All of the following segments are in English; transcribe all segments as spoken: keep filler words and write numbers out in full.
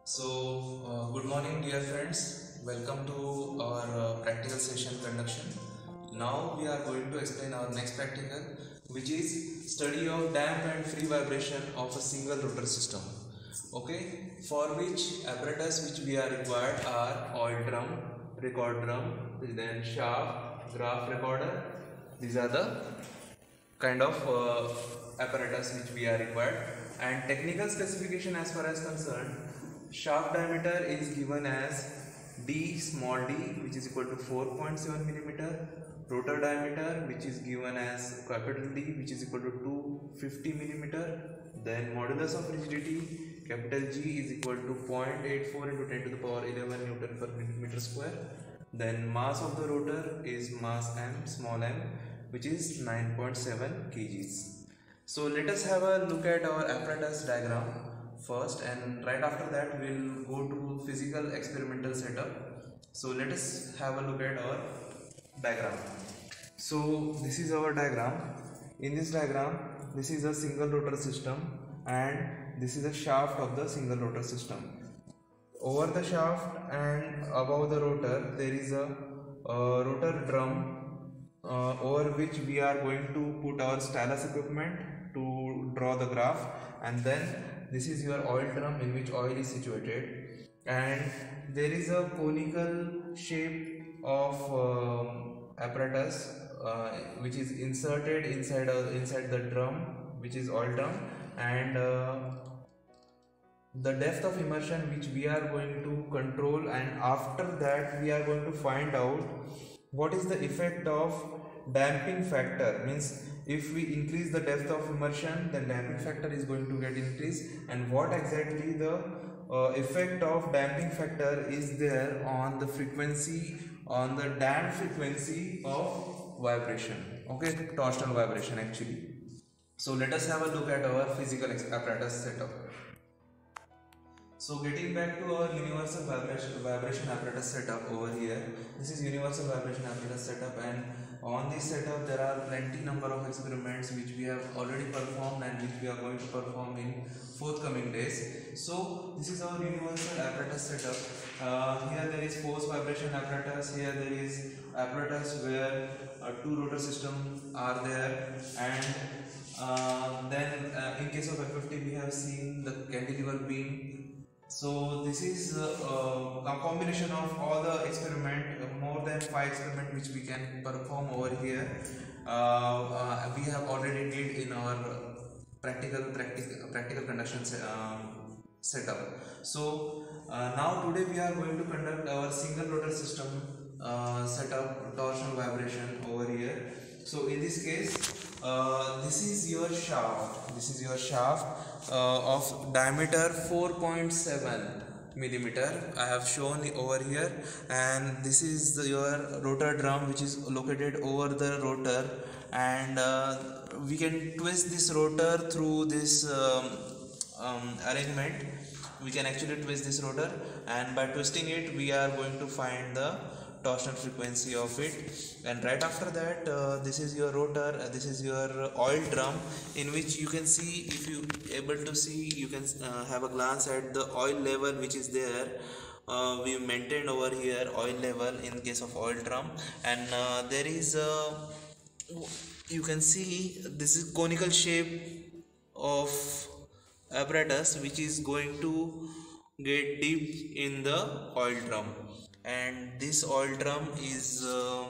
So, uh, good morning, dear friends. Welcome to our uh, practical session conduction. Now we are going to explain our next practical, which is study of damp and free vibration of a single rotor system. Okay, for which apparatus which we are required are oil drum, record drum, then shaft, graph recorder. These are the kind of uh, apparatus which we are required. And technical specification as far as concerned, shaft diameter is given as d small d, which is equal to four point seven millimeter. Rotor diameter, which is given as capital D, which is equal to two hundred fifty millimeter. Then modulus of rigidity, capital G, is equal to zero point eight four into ten to the power eleven Newton per millimeter square. Then mass of the rotor is mass m, small m, which is nine point seven kilograms. So let us have a look at our apparatus diagram first, and right after that we will go to physical experimental setup. So let us have a look at our diagram. So this is our diagram. In this diagram, this is a single rotor system and this is a shaft of the single rotor system. Over the shaft and above the rotor there is a, a rotor drum uh, over which we are going to put our stylus equipment to draw the graph, and then this is your oil drum in which oil is situated, and there is a conical shape of um, apparatus uh, which is inserted inside a, inside the drum, which is oil drum, and uh, the depth of immersion which we are going to control, and after that we are going to find out what is the effect of damping factor. Means if we increase the depth of immersion, then damping factor is going to get increased, and what exactly the uh, effect of damping factor is there on the frequency, on the damped frequency of vibration, okay, torsional vibration actually. So let us have a look at our physical apparatus setup. So getting back to our universal vibration, vibration apparatus setup over here, this is universal vibration apparatus setup, and on this setup there are plenty number of experiments which we have already performed and which we are going to perform in forthcoming days. So this is our universal apparatus setup. Uh, here there is force vibration apparatus, here there is apparatus where uh, two rotor systems are there, and uh, then uh, in case of F F T we have seen the cantilever beam. So this is uh, uh, a combination of all the experiment, uh, more than five experiment which we can perform over here. Uh, uh, we have already did in our practical practical practical conduction um, setup. So uh, now today we are going to conduct our single rotor system uh, setup, torsional vibration over here. So in this case, uh, this is your shaft. This is your shaft uh, of diameter four point seven millimeter. I have shown over here, and this is the, your rotor drum which is located over the rotor, and uh, we can twist this rotor through this um, um, arrangement. We can actually twist this rotor, and by twisting it we are going to find the torsional frequency of it. And right after that, uh, this is your rotor, uh, this is your oil drum, in which you can see, if you able to see, you can uh, have a glance at the oil level which is there. Uh, we maintained over here oil level in case of oil drum, and uh, there is a, you can see this is conical shape of apparatus which is going to get dipped in the oil drum, and this oil drum is uh,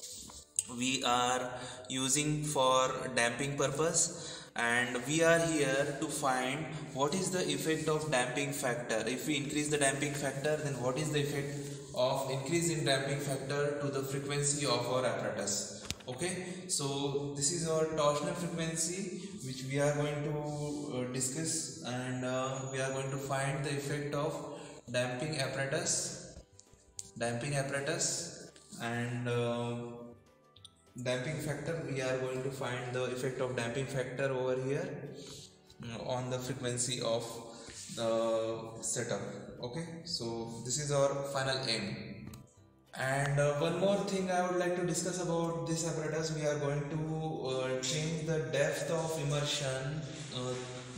we are using for damping purpose, and we are here to find what is the effect of damping factor. If we increase the damping factor, then what is the effect of increase in damping factor to the frequency of our apparatus. Okay, so this is our torsional frequency which we are going to uh, discuss, and uh, we are going to find the effect of damping apparatus damping apparatus and uh, damping factor. We are going to find the effect of damping factor over here uh, on the frequency of the setup. Okay, so this is our final aim. And uh, one more thing I would like to discuss about this apparatus, we are going to uh, change the depth of immersion uh,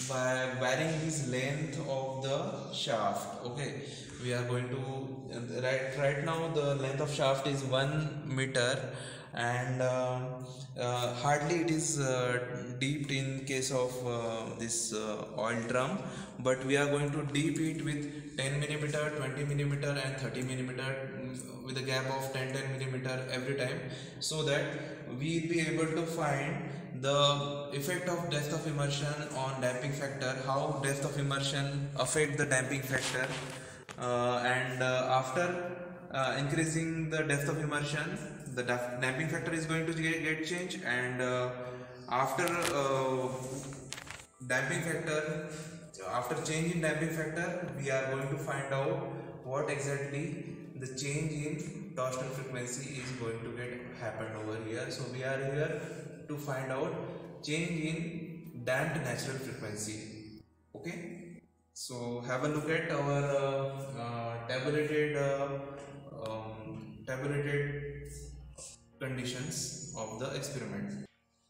by varying this length of the shaft. Okay, we are going to uh, right right now the length of shaft is one meter, and uh, uh, hardly it is uh, deep in case of uh, this uh, oil drum, but we are going to deep it with ten millimeter, twenty millimeter and thirty millimeter, mm, with a gap of ten ten millimeter every time, so that we will be able to find the effect of depth of immersion on damping factor, how depth of immersion affect the damping factor, uh, and uh, after uh, increasing the depth of immersion, the damping factor is going to get, get changed, and uh, after uh, damping factor, after change in damping factor, we are going to find out what exactly the change in torsional frequency is going to get happen over here. So we are here to find out change in damped natural frequency. Okay, so have a look at our uh, uh, tabulated uh, um, tabulated conditions of the experiment.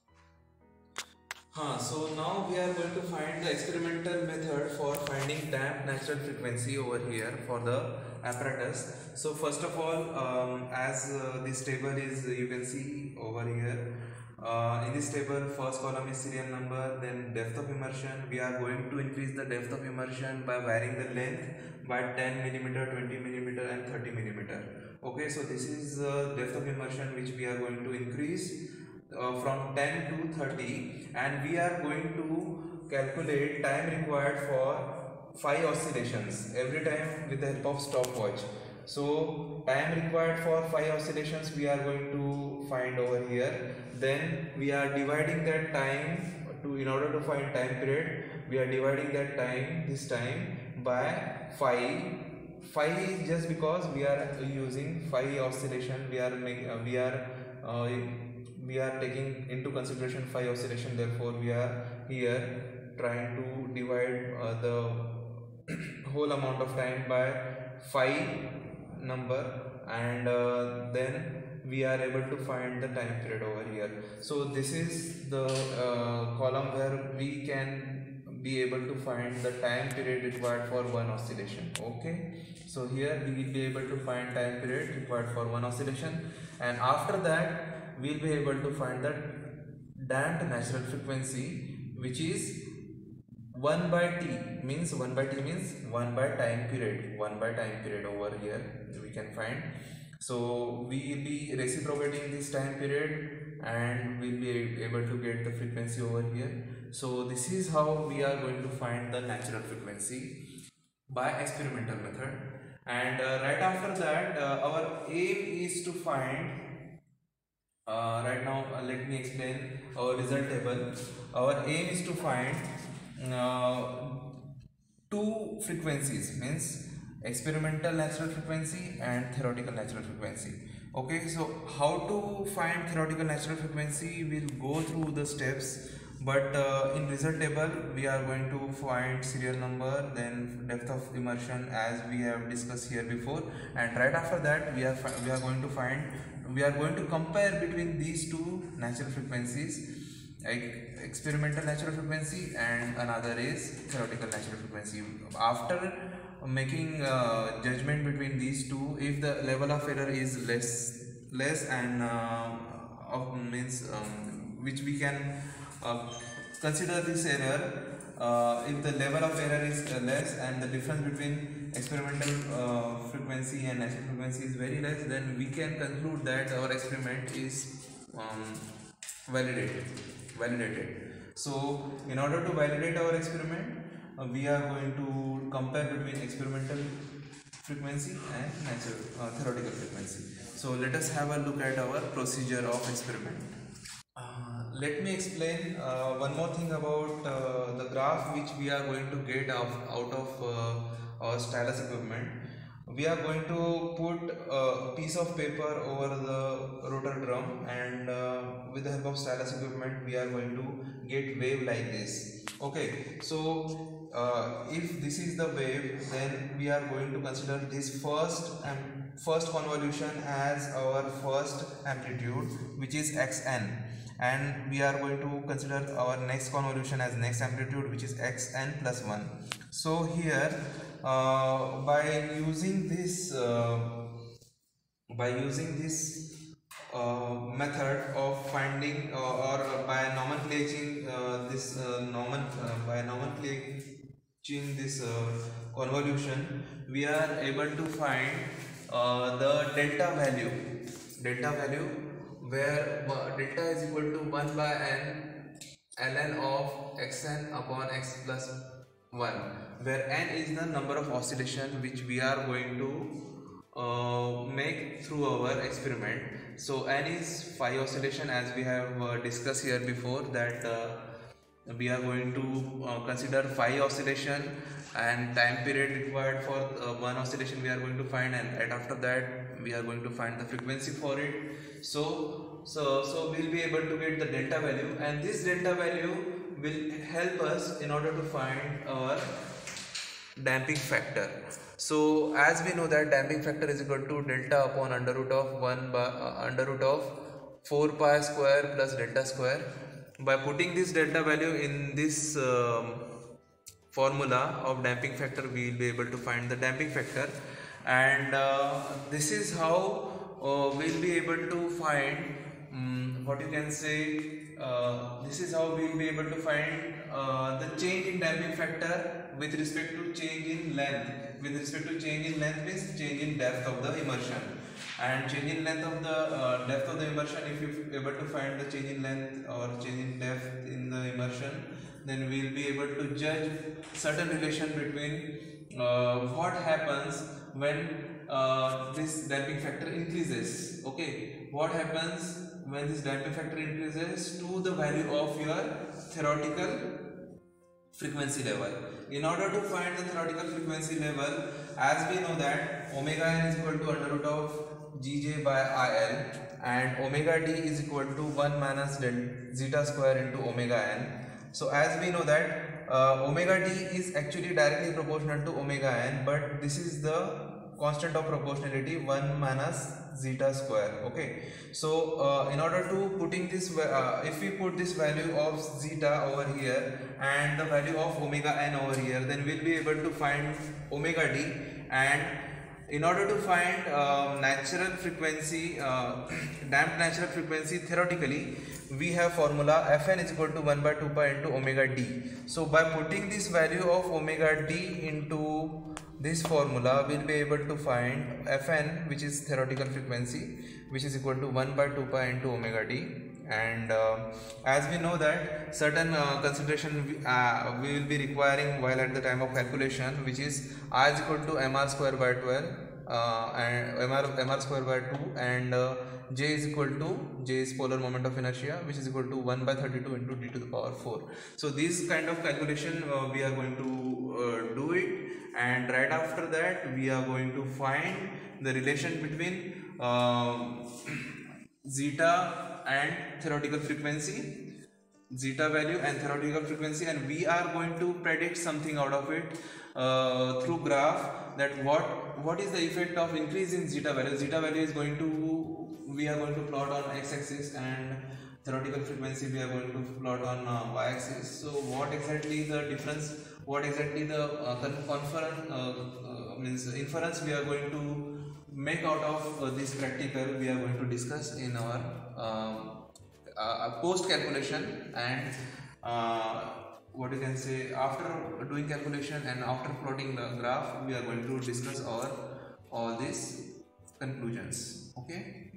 Huh, so now we are going to find the experimental method for finding damped natural frequency over here for the apparatus. So first of all, um, as uh, this table is, you can see over here, uh, in this table first column is serial number, then depth of immersion. We are going to increase the depth of immersion by varying the length by ten millimeter, twenty millimeter and thirty millimeter. Okay, so this is uh, depth of immersion which we are going to increase Uh, from ten to thirty, and we are going to calculate time required for five oscillations every time with the help of stopwatch. So time required for five oscillations we are going to find over here. Then we are dividing that time to, in order to find time period, we are dividing that time, this time, by five. Five is just because we are using five oscillation, we are making uh, we are uh, we are taking into consideration five oscillation, therefore we are here trying to divide uh, the whole amount of time by five number, and uh, then we are able to find the time period over here. So this is the uh, column where we can be able to find the time period required for one oscillation. Okay, so here we will be able to find time period required for one oscillation, and after that we will be able to find the damped natural frequency, which is one by t, means one by t means one by time period, one by time period over here we can find. So we will be reciprocating this time period and we will be able to get the frequency over here. So this is how we are going to find the natural frequency by experimental method. And uh, right after that, uh, our aim is to find Uh, right now uh, let me explain our result table. Our aim is to find uh, two frequencies, means experimental natural frequency and theoretical natural frequency. Okay, so how to find theoretical natural frequency, we'll go through the steps, but uh, in result table we are going to find serial number, then depth of immersion as we have discussed here before, and right after that we are we are going to find we are going to compare between these two natural frequencies, like experimental natural frequency and another is theoretical natural frequency. After making uh, judgment between these two, if the level of error is less less and uh, of means um, which we can uh, consider this error, uh, if the level of error is uh, less and the difference between experimental uh, frequency and natural frequency is very less, then we can conclude that our experiment is um, validated validated. So in order to validate our experiment, uh, we are going to compare between experimental frequency and natural uh, theoretical frequency. So let us have a look at our procedure of experiment. Uh, let me explain uh, one more thing about uh, the graph which we are going to get of, out of uh, our stylus equipment. We are going to put a piece of paper over the rotor drum, and uh, with the help of stylus equipment we are going to get wave like this. Okay, so uh, if this is the wave, then we are going to consider this first and first convolution as our first amplitude, which is xn, and we are going to consider our next convolution as next amplitude, which is xn plus one. So here uh, by using this uh, by using this uh, method of finding uh, or by nomenclating uh, this uh, nomen uh, by nomenclating this uh, convolution, we are able to find uh, the delta value delta value where uh, delta is equal to one by n ln of xn upon x plus one, where n is the number of oscillation which we are going to uh, make through our experiment. So n is phi oscillation, as we have uh, discussed here before, that uh, we are going to uh, consider phi oscillation, and time period required for uh, one oscillation we are going to find, and right after that we are going to find the frequency for it. So so so we'll be able to get the delta value, and this delta value will help us in order to find our damping factor. So as we know that damping factor is equal to delta upon under root of one by uh, under root of four pi square plus delta square. By putting this delta value in this um, formula of damping factor, we will be able to find the damping factor, and uh, this is how uh, we will be able to find um, what you can say uh, this is how we will be able to find uh, the change in damping factor with respect to change in length. With respect to change in length means change in depth of the immersion, and change in length of the uh, depth of the immersion, if you are able to find the change in length or change in depth in the immersion, then we will be able to judge certain relation between uh, what happens when uh, this damping factor increases. Okay, what happens when this damping factor increases to the value of your theoretical frequency level. In order to find the theoretical frequency level, as we know that omega n is equal to under root of gj by il, and omega d is equal to one minus del zeta square into omega n. So as we know that uh, omega d is actually directly proportional to omega n, but this is the constant of proportionality one minus zeta square. Okay, so uh, in order to putting this uh, if we put this value of zeta over here and the value of omega n over here, then we'll be able to find omega d. And in order to find uh, natural frequency uh, damped natural frequency theoretically, we have formula Fn is equal to one by two pi into omega d. So by putting this value of omega d into this formula, we'll be able to find Fn, which is theoretical frequency, which is equal to one by two pi into omega d. And uh, as we know that certain uh, consideration we, uh, we will be requiring while at the time of calculation, which is I is equal to mr square by twelve uh, and mr, mr square by two, and uh, j is equal to, j is polar moment of inertia, which is equal to one by thirty-two into d to the power four. So this kind of calculation uh, we are going to uh, do it, and right after that we are going to find the relation between uh, zeta and theoretical frequency, zeta value and theoretical frequency, and we are going to predict something out of it uh, through graph, that what what is the effect of increase in zeta value. Zeta value is going to, we are going to plot on x-axis, and theoretical frequency we are going to plot on uh, y-axis. So what exactly the difference, what exactly the uh, conference uh, uh, means inference we are going to make out of uh, this practical, we are going to discuss in our um, uh, post calculation, and uh, what you can say after doing calculation and after plotting the graph, we are going to discuss our all these conclusions. Okay,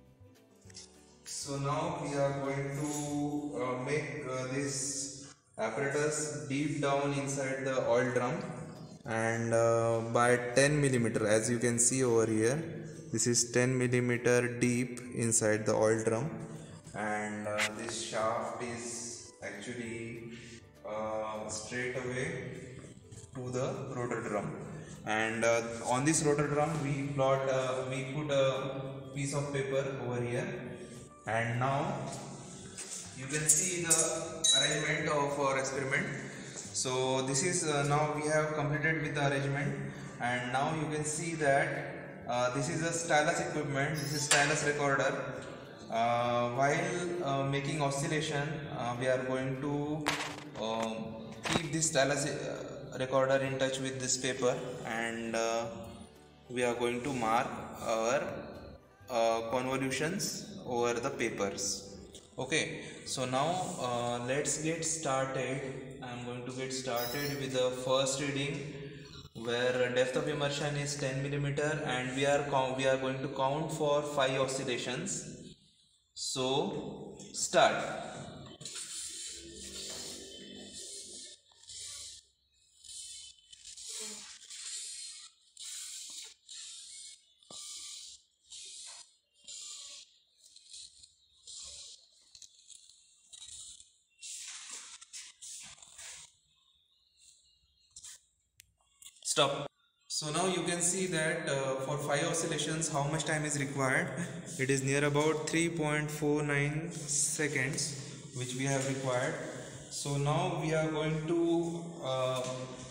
so now we are going to uh, make uh, this apparatus deep down inside the oil drum, and uh, by ten millimeter, as you can see over here, this is ten millimeter deep inside the oil drum, and uh, this shaft is actually uh, straight away to the rotor drum, and uh, on this rotor drum we plot uh, we put a piece of paper over here, and now you can see the arrangement of our experiment. So this is uh, now we have completed with the arrangement, and now you can see that uh, this is a stylus equipment, this is stylus recorder, uh, while uh, making oscillation, uh, we are going to um, keep this stylus uh, recorder in touch with this paper, and uh, we are going to mark our uh, convolutions over the papers. Okay, so now uh, let's get started. I am going to get started with the first reading, where depth of immersion is ten millimeter, and we are we are going to count for five oscillations. So start. Stop. So now you can see that uh, for five oscillations how much time is required. It is near about three point four nine seconds which we have required. So now we are going to uh,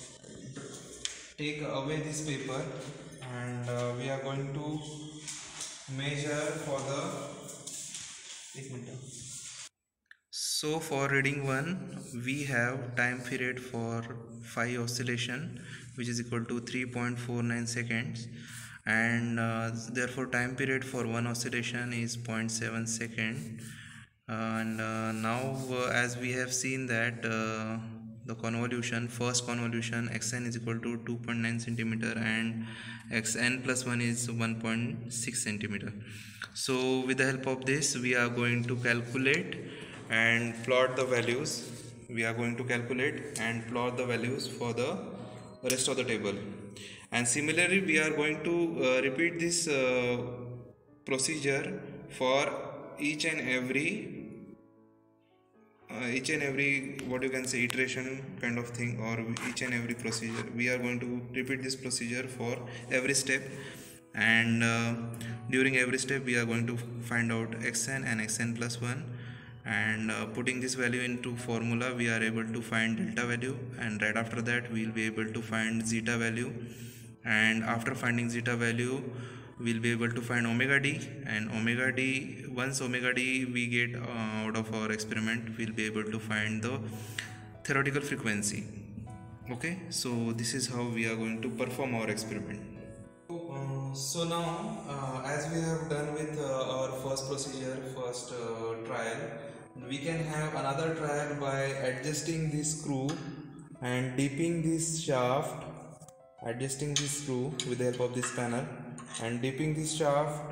take away this paper, and uh, we are going to measure for the एक minute. So for reading one, we have time period for five oscillation, which is equal to three point four nine seconds, and uh, therefore time period for one oscillation is zero point seven second. Uh, and uh, now uh, as we have seen that uh, the convolution, first convolution xn is equal to two point nine centimeter and xn plus one is one point six centimeter. So with the help of this we are going to calculate and plot the values. We are going to calculate and plot the values for the rest of the table, and similarly we are going to uh, repeat this uh, procedure for each and every uh, each and every what you can say iteration kind of thing, or each and every procedure. We are going to repeat this procedure for every step, and uh, during every step we are going to find out xn and xn plus one, and uh, putting this value into formula we are able to find delta value, and right after that we will be able to find zeta value, and after finding zeta value we will be able to find omega d, and omega d, once omega d we get uh, out of our experiment, we will be able to find the theoretical frequency. Okay, so this is how we are going to perform our experiment. Uh, so now uh, as we have done with uh, our first procedure, first uh, trial, we can have another trial by adjusting this screw and dipping this shaft, adjusting this screw with the help of this panel, and dipping this shaft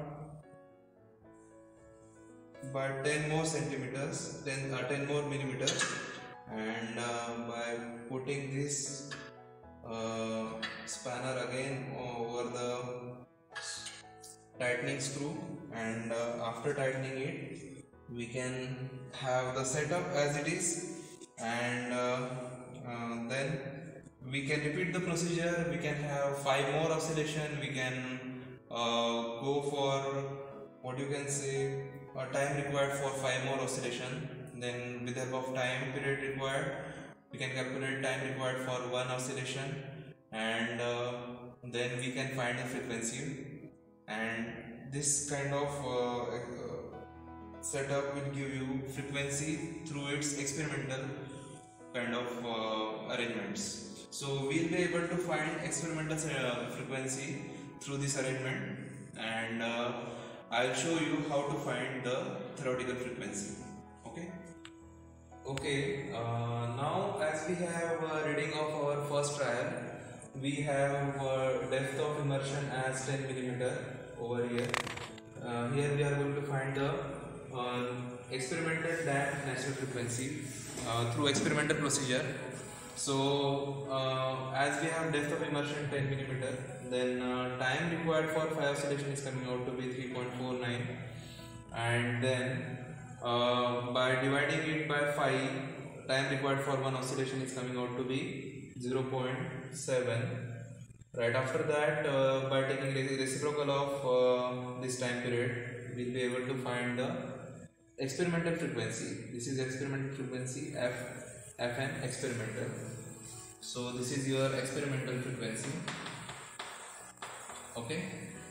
by ten more centimeters, ten, uh, ten more millimeters, and uh, by putting this uh, spanner again over the tightening screw, and uh, after tightening it we can have the setup as it is, and uh, uh, then we can repeat the procedure. We can have five more oscillation. We can uh, go for what you can say a time required for five more oscillation. Then with the help of time period required, we can calculate time required for one oscillation, and uh, then we can find the frequency. And this kind of uh, setup will give you frequency through its experimental kind of uh, arrangements. So we will be able to find experimental uh, frequency through this arrangement, and uh, I will show you how to find the theoretical frequency. Okay. Okay. Uh, now as we have a reading of our first trial, we have uh, depth of immersion as ten millimeter over here. Uh, here we are going to find the uh, experimental damped natural frequency uh, through experimental procedure. So uh, as we have depth of immersion ten millimeter, then uh, time required for five oscillation is coming out to be three point four nine, and then uh, by dividing it by five, time required for one oscillation is coming out to be zero point seven. Right after that, uh, by taking the reciprocal of uh, this time period, we will be able to find the experimental frequency. This is experimental frequency F, Fn experimental. So this is your experimental frequency. Okay.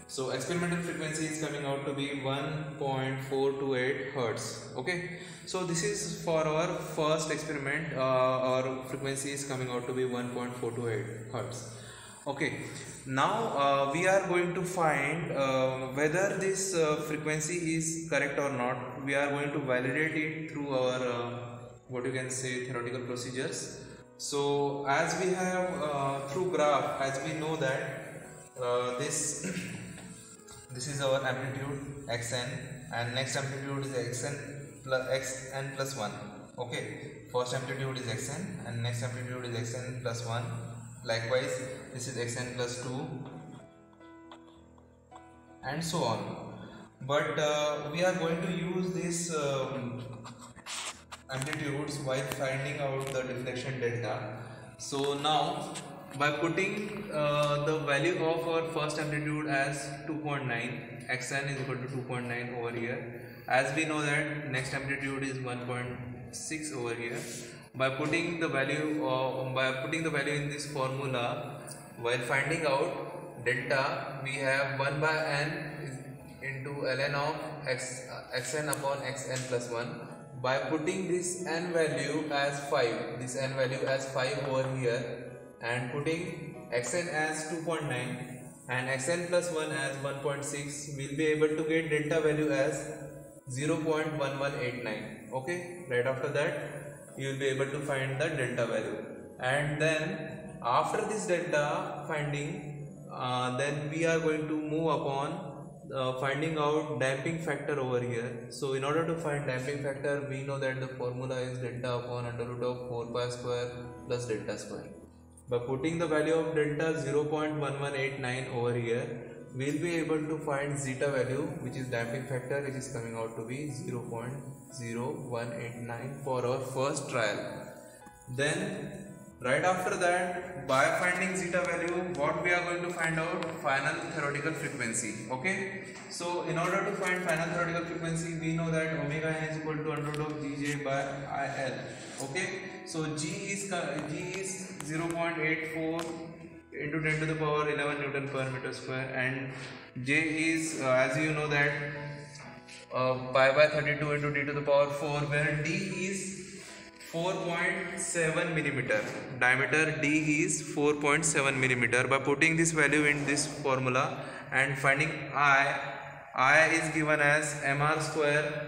So experimental frequency is coming out to be one point four two eight hertz. Okay, so this is for our first experiment. Uh, our frequency is coming out to be one point four two eight hertz. Okay, now uh, we are going to find uh, whether this uh, frequency is correct or not. We are going to validate it through our uh, what you can say theoretical procedures. So as we have uh, through graph, as we know that uh, this this is our amplitude xn, and next amplitude is xn plus xn plus one. Okay, first amplitude is xn and next amplitude is xn plus one. Likewise, this is xn plus two and so on. But uh, we are going to use this um, amplitudes while finding out the deflection delta. So now by putting uh, the value of our first amplitude as two point nine, xn is equal to two point nine over here, as we know that next amplitude is one point six over here. By putting the value uh, by putting the value in this formula, while finding out delta, we have one by n into ln of x, xn upon xn plus one. By putting this n value as five, this n value as five over here, and putting xn as two point nine and xn plus one as one point six, we will be able to get delta value as zero point one one eight nine. Okay, right after that you will be able to find the delta value, and then after this delta finding, uh, then we are going to move upon uh, finding out damping factor over here. So in order to find damping factor, we know that the formula is delta upon under root of four pi square plus delta square. By putting the value of delta zero point one one eight nine over here, we will be able to find zeta value, which is damping factor, which is coming out to be zero point zero one eight nine for our first trial. Then right after that, by finding zeta value, what we are going to find out? Final theoretical frequency. Okay, so in order to find final theoretical frequency, we know that omega n is equal to under root of gj by il. Okay, so g is g is zero point eight four into ten to the power eleven Newton per meter square, and j is uh, as you know that uh, pi by thirty-two into d to the power four, where d is four point seven millimeter. Diameter d is four point seven millimeter. By putting this value in this formula and finding I, I is given as mr square.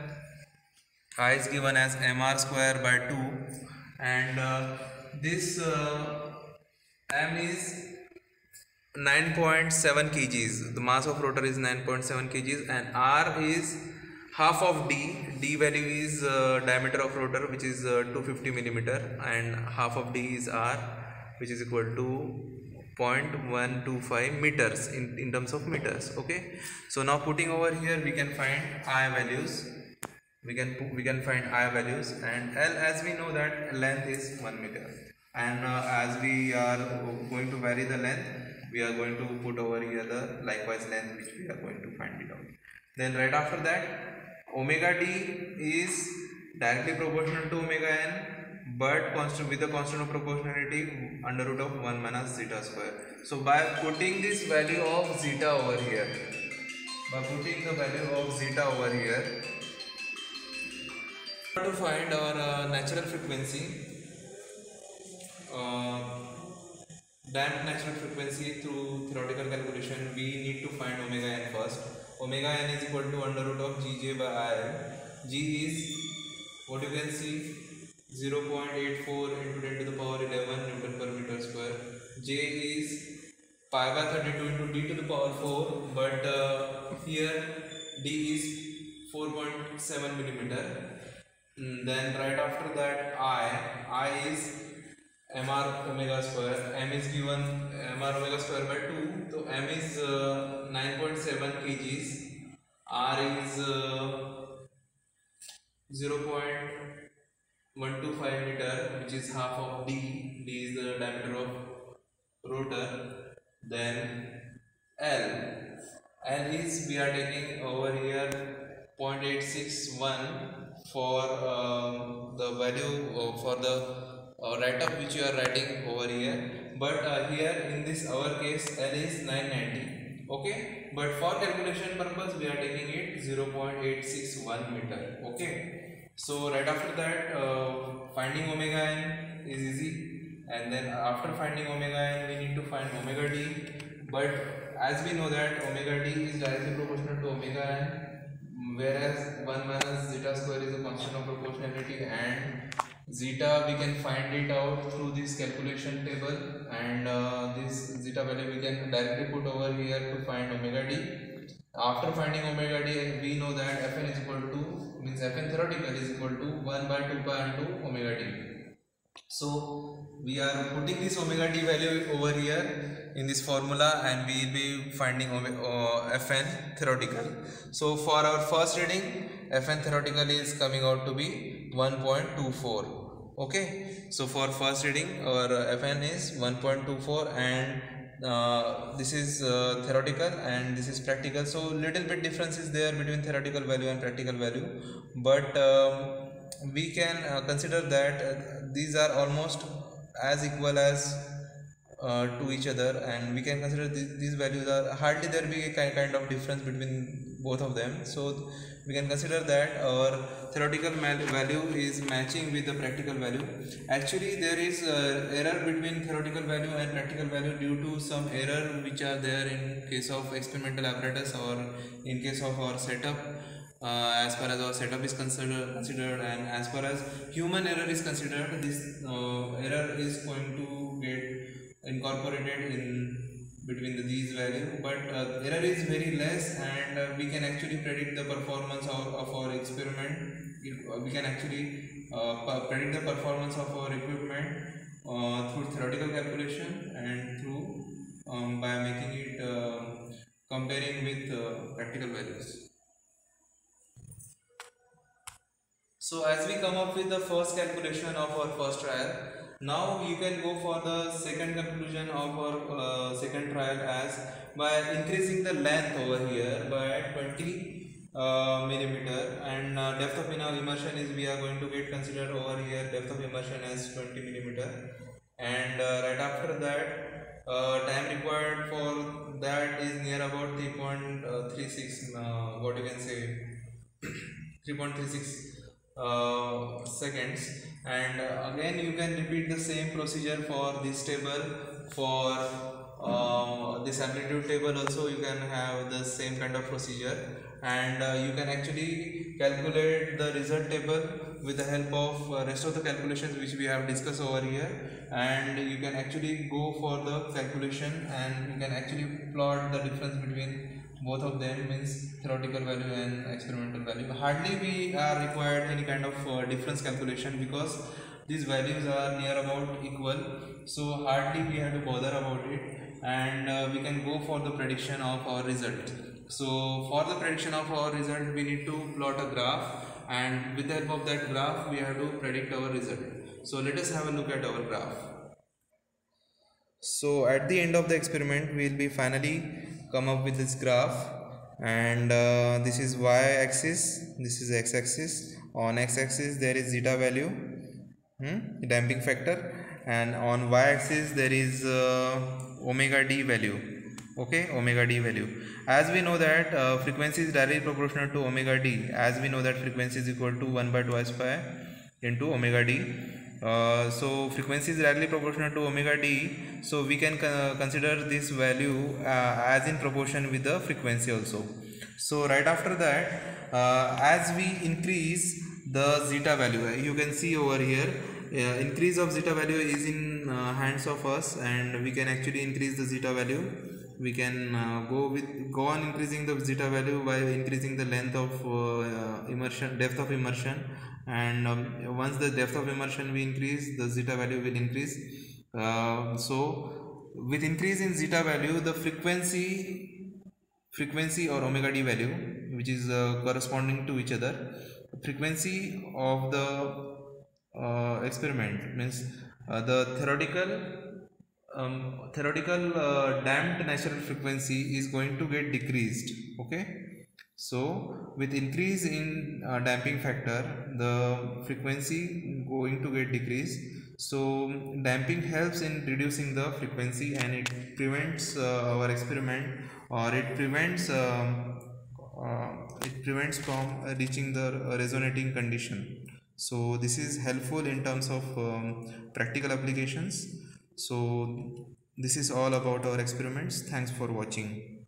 I is given as mr square by two, and uh, this uh, m is nine point seven kilograms. The mass of rotor is nine point seven kilograms, and r is half of d. D value is uh, diameter of rotor, which is uh, two hundred fifty millimeter, and half of d is r, which is equal to zero point one two five meters in, in terms of meters. Okay, so now putting over here, we can find I values. We can put, we can find I values, and L, as we know that length is one meter, and uh, as we are going to vary the length, we are going to put over here the likewise length, which we are going to find it out. Then right after that, omega d is directly proportional to omega n, but constant with the constant of proportionality under root of one minus zeta square. So by putting this value of zeta over here, by putting the value of zeta over here, to find our uh, natural frequency, uh, damped natural frequency through theoretical calculation, we need to find omega n first. Omega n is equal to under root of gj by il. G is what you can see zero point eight four into ten to the power eleven Newton per meter square. J is pi by thirty-two into d to the power four, but uh, here d is four point seven millimeter. Mm, then right after that, I, I is mr omega square. M is given mr omega square by two, so m is uh, nine point seven kilograms. R is uh, zero point one two five meter, which is half of d. D is the diameter of rotor. Then L, L is, we are taking over here zero point eight six one for um, the value uh, for the uh, write up which you are writing over here, but uh, here in this our case L is nine ninety. Okay, but for calculation purpose we are taking it zero point eight six one meter. Okay, so right after that uh, finding omega n is easy, and then after finding omega n we need to find omega d. But as we know that omega d is directly proportional to omega n, whereas one minus zeta square is a constant of proportionality, and zeta we can find it out through this calculation table, and uh, this zeta value we can directly put over here to find omega d. After finding omega d, we know that Fn is equal to, means Fn theoretical is equal to one by two pi into omega d. So we are putting this omega d value over here in this formula, and we will be finding uh, Fn theoretical. So for our first reading, Fn theoretical is coming out to be one point two four. Okay, so for first reading our Fn is one point two four, and uh, this is uh, theoretical and this is practical. So little bit difference is there between theoretical value and practical value, but um, we can uh, consider that uh, these are almost as equal as uh, to each other, and we can consider th these values are hardly there be a kind, kind of difference between both of them. So we can consider that our theoretical value is matching with the practical value. Actually there is uh, error between theoretical value and practical value due to some error which are there in case of experimental apparatus or in case of our setup. Uh, as far as our setup is considered, considered and as far as human error is considered, this uh, error is going to get incorporated in between the, these value, but uh, error is very less, and uh, we can actually predict the performance of, of our experiment. It, uh, we can actually uh, predict the performance of our equipment uh, through theoretical calculation and through um, by making it uh, comparing with uh, practical values. So as we come up with the first calculation of our first trial, now you can go for the second conclusion of our uh, second trial as by increasing the length over here by twenty uh, millimeter, and uh, depth of immersion is we are going to get considered over here depth of immersion as twenty millimeter, and uh, right after that uh, time required for that is near about three point three six uh, what you can say three point three six Uh, seconds, and uh, again you can repeat the same procedure for this table. For uh, this amplitude table also you can have the same kind of procedure, and uh, you can actually calculate the result table with the help of uh, rest of the calculations which we have discussed over here, and you can actually go for the calculation and you can actually plot the difference between both of them, means theoretical value and experimental value. Hardly we are required any kind of uh, difference calculation because these values are near about equal, so hardly we have to bother about it, and uh, we can go for the prediction of our result. So for the prediction of our result we need to plot a graph, and with the help of that graph we have to predict our result. So let us have a look at our graph. So at the end of the experiment we will be finally come up with this graph, and uh, this is y-axis, this is x-axis. On x-axis there is zeta value, hmm, damping factor, and on y-axis there is uh, omega d value. Okay, omega d value. As we know that uh, frequency is directly proportional to omega d, as we know that frequency is equal to one by twice pi into omega d. Uh, so frequency is directly proportional to omega d, so we can uh, consider this value uh, as in proportion with the frequency also. So right after that uh, as we increase the zeta value, you can see over here uh, increase of zeta value is in uh, hands of us, and we can actually increase the zeta value. We can uh, go with go on increasing the zeta value by increasing the length of uh, immersion, depth of immersion, and um, once the depth of immersion we increase, the zeta value will increase. Uh, so with increase in zeta value, the frequency frequency or omega d value, which is uh, corresponding to each other, frequency of the uh, experiment, means uh, the theoretical um, theoretical uh, damped natural frequency is going to get decreased. Okay, so with increase in uh, damping factor, the frequency going to get decreased. So damping helps in reducing the frequency, and it prevents uh, our experiment, or it prevents um, uh, it prevents from uh, reaching the uh, resonating condition. So this is helpful in terms of um, practical applications. So this is all about our experiments. Thanks for watching.